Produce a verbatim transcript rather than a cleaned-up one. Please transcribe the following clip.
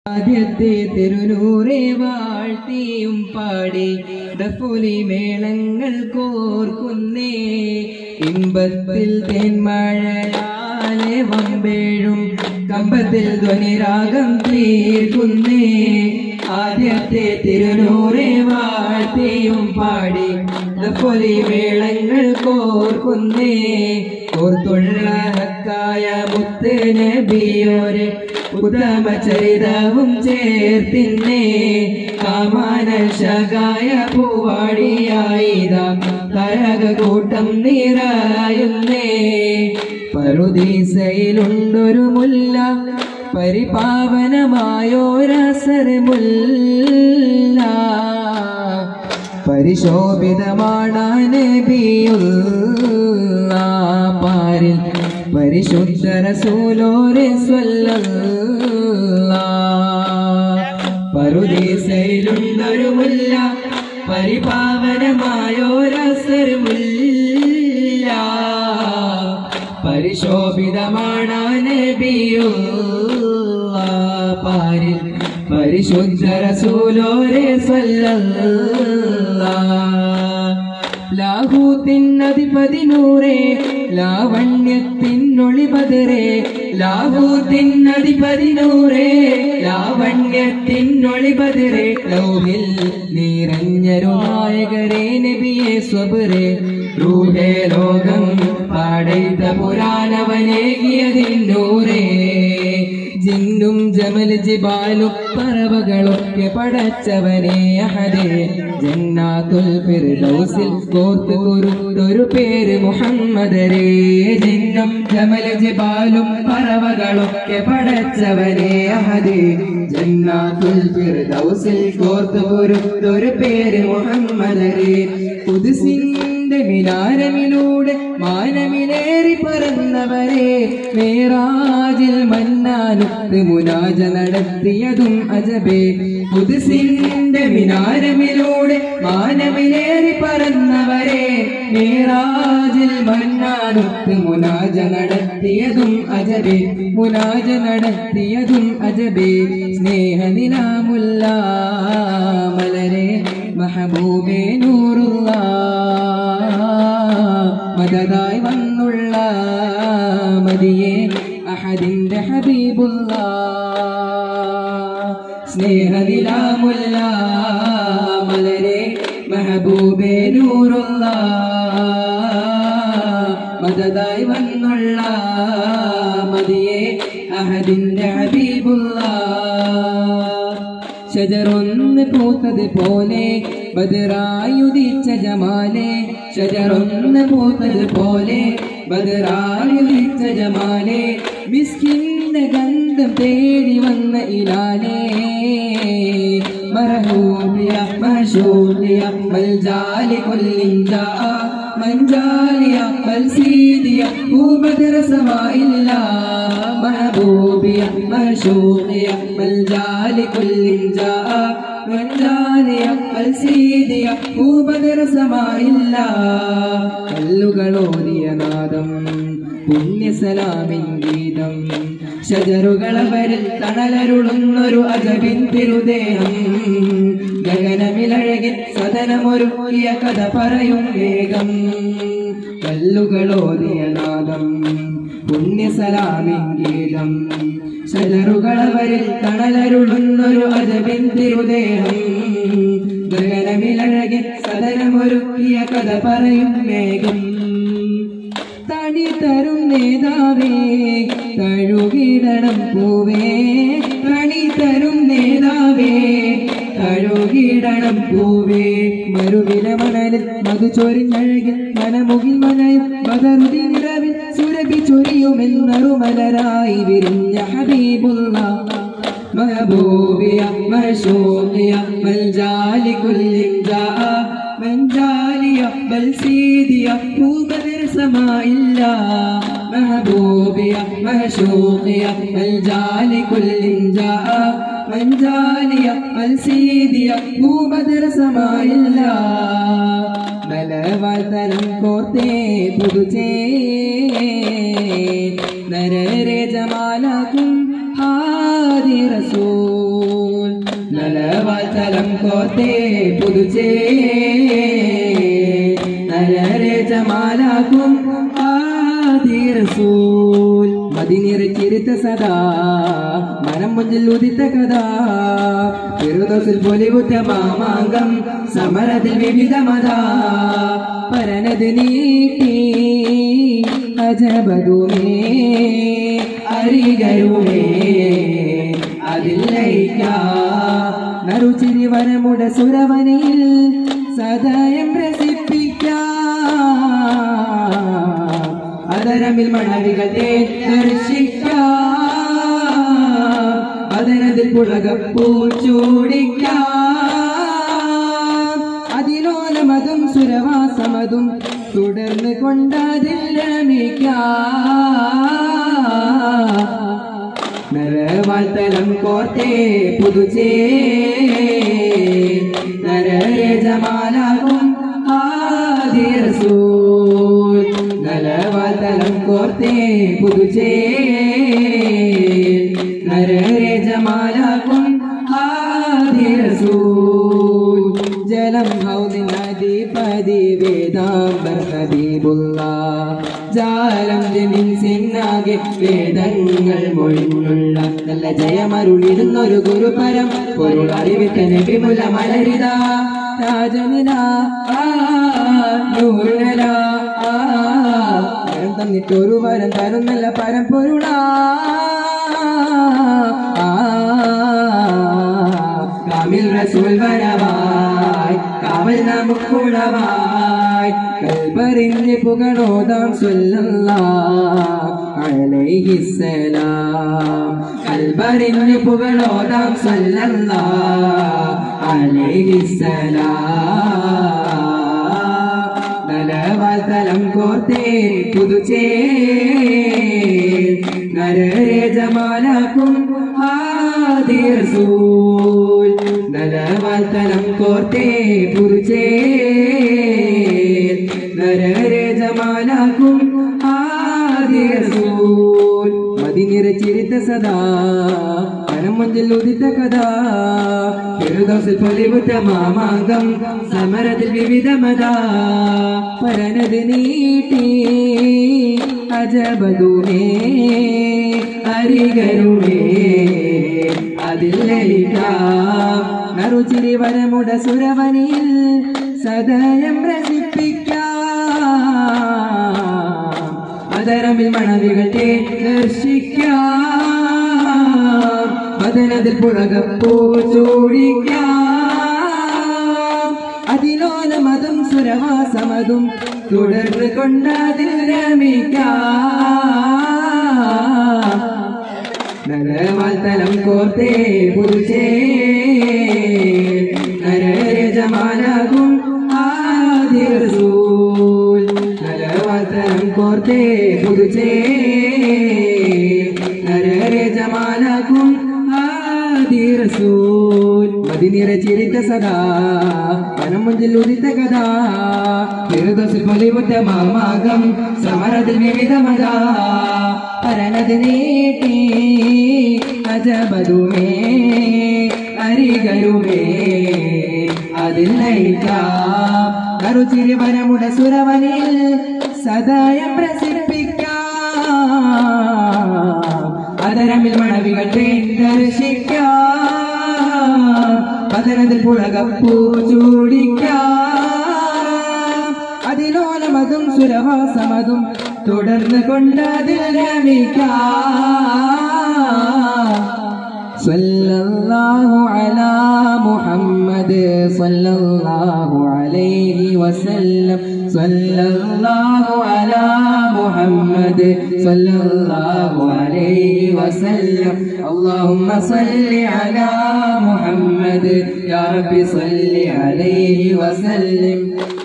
ആദ്യത്തെ തിരുനൂറെ വാഴ്ത്തിയും പാടി ദഫുലി മേളങ്ങൾ കോർക്കുന്നേ ഇമ്പത്തിൽ തേന്മഴയാലെ വമ്പേഴും കമ്പത്തിൽ ധ്വനിരാഗം തീർക്കുന്നേ. ആദ്യത്തെ തിരുനൂറെ വാഴ്ത്തിയും പാടി ദഫുലി മേളങ്ങൾ കോർക്കുന്നേ കോർത്തുള്ള ഹക്കായ മുത്ത് നബിയോരെ ഉത്തമ ചരിതവും ചേർത്തിന്നേ കാമാന ശകായ പൂവാടിയായിത തരക കൂട്ടം നിറയുന്നേ. പറുദീസയിലുണ്ടൊരു മുല്ല പരിപാവനമായോരസരമുല്ല പരിശോഭിതമാണ് നബിയുള്ള പാരിൽ പരിശുദ്ധ റസൂലോരെ സ്വല്ലല്ലാഹ്. പറുദീസയിലുണ്ടൊരു മുല്ല പരിപാവനമായോരസരമുല്ല പരിശോഭിതമാണ് നബിയുള്ള പാരിൽ പരിശുദ്ധ റസൂലോരെ സ്വല്ലല്ലാഹ്. ലാഹൂത്തിനധിപതിനൂറേ ലാവണ്യത്തിനൊളിപതിരേ ലാഹൂത്തിനധിപതിനൂറേ ലാവണ്യത്തിനൊളിപതിരേ ലൗഹിൽ നിറഞ്ഞൊരു നായകരേ നബിയെ സ്വബരേ റൂഹേ ലോകം പാടൈത പുരാണവനേകിയതിന്നൂരേ ജിന്നും ജമൽ ജിബാലും പറവകളൊക്കെ പടച്ചവനേ അഹദേ ജന്നാത്തുൽ ഫിർദൗസിൽ കോർത്ത് കുറുത്തൊരു പേര് മുഹമ്മദരേ. ജിന്നും ജമൽ ജിബാലും പറവകളൊക്കെ പടച്ചവനേ അഹദേ ജന്നാത്തുൽ ഫിർദൗസിൽ കോർത്ത് കുറുത്തൊരു പേര് മുഹമ്മദരേ. ഖുദ്സിന്റെ മിനാരമിലൂടെ മാനമിലേറി പറന്നവരെ മേറാജിൽ മന്നാനുത്ത് മുനാജ നടത്തിയതും അജബേ. ഖുദ്സിന്റെ മിനാരമിലൂടെ മാനമിലേറി പറന്നവരെ മേറാജിൽ മന്നാനുത്ത് മുനാജ നടത്തിയതും അജബേ മുനാജ നടത്തിയതും അജബേ. സ്നേഹനിലാമുല്ല മലരെ മഹബൂബേ നൂറുള്ള മദദായി വന്നുള്ള മദിയെ അഹദിന്റെ ഹബീബുള്ള. സ്നേഹനിലാമുല്ല മലരെ മഹബൂബേ നൂറുള്ള മദദായി വന്നുള്ള മദിയെ അഹദിന്റെ ഹബീബുള്ള. ഷജറൊന്ന് പൂത്തത് പോലെ ബദറായുദിച്ച ജമാലെ ഷജറൊന്ന് പൂത്തത് പോലെ ബദറായുദിച്ച ജമാലെ മിസ്കിന്റെ ഗന്ധം തേടി വന്ന ഇലാലേ മർഹൂബിയ മഹ്ശൂദിയ മൽജാലി കുല്ലിൻ ജാ മൻജാലിയ മൽസീദിയ ഭൂബദർ സമാഇല്ല മഹബൂബിയ മഹ്ശൂദിയ മൽജാലി കുല്ലിൻ ജാ മൻജാലിയ മൽസീദിയ ഭൂബദർ സമാഇല്ല. കല്ലുകളോതിയ നാദം പുണ്യസലാമിൻ ഗീതം ഷജറുകളവരിൽ തണലരുളുന്നൊരു അജബിൻ തിരുദേഹം ഗഗനമിലഴകിൽ സദനമൊരുക്കിയ കഥ പറയും വേഗം. കല്ലുകളോതിയ നാദം പുണ്യസലാമിൻ ഗീതം ഷജറുകളവരിൽ തണലരുളുന്നൊരു അജബിൻ തിരുദേഹം ഗഗനമിലഴകിൽ സദനമൊരുക്കിയ കഥ പറയും വേഗം. തണി തരും നേതാവേ തഴുകിടണം പൂവേ തണി തരും നേതാവേ തഴുകിടണം പൂവേ. മരുവില മണലിൽ മധു ചൊരിഞ്ഞഴകിൽ മനമുകിൽ മനയും ബദറുദി നിറവിൽ സുരഭി ചൊരിയുമെന്നറുമലരായി വിരിഞ്ഞ ഹബീബുള്ള മഹബൂബിയ മഹ്ശൂദിയ മൽജാലി കുല്ലിൻ ജാ മൻജാലിയ മൽസീദിയ ഭൂബദർ സമാഇല്ല മഹബൂബിയ മഹ്ശൂദിയ മൽജാലി കുല്ലിൻ ജാ മൻജാലിയ മൽസീദിയ ഭൂബദർ സമാഇല്ല. ബലവതനം കോർത്തേ പുതുചേ നരരെ ജമാലകും ഹാദി റസൂൽ നലവാതലം കോർത്തേ പുതുച്ചേ നരരെ ജമാലാക്കും ആദി റസൂൽ മദീനയിലെത്തിയിരുത്ത സദാ മനം മുഞ്ചിൽ ഉദിത്ത കഥ ഫിർദൗസിൽ പൊലിവുറ്റ മാമാങ്കം സമരത്തിൽ വിവിധ മത പരനത് നീട്ടി അജബതുമേ അരികരുമേ അതില്ലയിക്ക നറുചിരി വരമുട സുരവനിൽ സദയം രസിപ്പിക്ക അതരമിൽ മണവികളെ ദർശിക്ക അതനതിൽ പുളകപ്പൂ ചൂടിക്ക അതിലോലമതും സുരവാസമതും തുടർന്ന് കൊണ്ടതിൽ രമിക്ക നരവാതലം കോർത്തേ പുതുച്ചേ നരരെ ജമാലാകും ആദി റസൂൽ നരവാതലം കോർത്തേ പുതുച്ചേ നരരെ ജമാലാകും ആദി റസൂൽ ജലം ഹൗദിൻ അധിപതി വേദാംബർ ഹബീബുള്ള ജാലം ജമിൻ സിന്നാകെ വേദങ്ങൾ മൊഴിഞ്ഞുള്ള നല്ല ജയമരുളിരുന്നൊരു ഗുരുപരം പൊരുൾ അറിവിത്ത നബിമുല മലരിത രാജനില നൂറിനല വരം തന്നിട്ടൊരു വരം തരുന്നല്ല പരമ്പൊരുളാ കാമിൽ റസൂൽ വരവായി കാവൽ നമുക്കുളവായി കൽബറിഞ്ഞ് പുകഴോതാം സ്വല്ലല്ലാഹു അലൈഹിസ്സലാം കൽബറിഞ്ഞ് പുകഴോതാം സ്വല്ലല്ലാഹു അലൈഹിസ്സലാം നലവാതലം കോർത്തേ പുതുച്ചേ നരരെ ജമാലാക്കും ആദി റസൂൽ നലവാതലം കോർത്തേ പുതുച്ചേ നരരെ ജമാലാക്കും ആദി റസൂൽ മദീനയിലെത്തിയിരുത്ത സദാ മനം മുഞ്ചിൽ ഉദിത്ത കഥ ഫിർദൗസിൽ പൊലിവുറ്റ മാമാങ്കം സമരത്തിൽ വിവിധ മത പരനത് നീട്ടി അജബതുമേ അരികരുമേ അതില്ലയിക്ക നറുചിരി വരമുട സുരവനിൽ സദയം രസിപ്പിക്ക അതരമിൽ മണവികളെ ദർശിക്ക ബദനതിൽ പുളകപ്പൂ ചൂടിക്ക അതിലോലമതും സുരവാസമതും തുടർന്ന് കൊണ്ടതിൽ രമിക്ക നരവാതലം കോർത്തേ പുതുച്ചേ നരരെ ജമാലാകും ആദി റസൂൽ നരവാതലം കോർത്തേ പുതുച്ചേ നരരെ ജമാലാകും ആദി റസൂൽ മദീനയിലെത്തിയിരുത്ത സദാ മനം മുഞ്ചിൽ ഉദിത്ത കഥ ഫിർദൗസിൽ പൊലിവുറ്റ മാമാങ്കം സമരത്തിൽ വിവിധ മത പരനത് നീട്ടി അജബതുമേ അരികരുമേ അതില്ലയിക്ക നറുചിരി വരമുട സുരവനിൽ സദയം പ്രസിപ്പിക്ക അതരമിൽ മണവികളെ ദർശിക്ക പതനതിൽ പുളകപ്പൂ ചൂടിക്ക അതിലോലമതും സുരവാസമതും തുടർന്ന് കൊണ്ടതിൽ രമിക്ക സല്ലല്ലാഹു അലാ മുഹമ്മദ് സല്ലല്ലാഹു അലൈഹി വസല്ലം സല്ലല്ലാഹു അലാ മുഹമ്മദ് സല്ലല്ലാഹു അലൈഹി വസല്ലം اللهم صل على محمد يا رب صل عليه وسلم